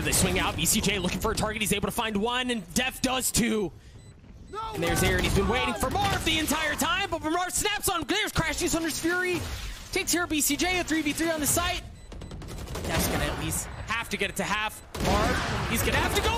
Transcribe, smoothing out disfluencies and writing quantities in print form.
they swing out. BCJ looking for a target. He's able to find one, and Def does too. And there's Aaron. He's been waiting for Marv the entire time, but Marv snaps on. There's Crash Use Thunder's Fury. Takes here BCJ, a 3v3 on the site. Def's gonna at least have to get it to half. Marv, he's gonna have to go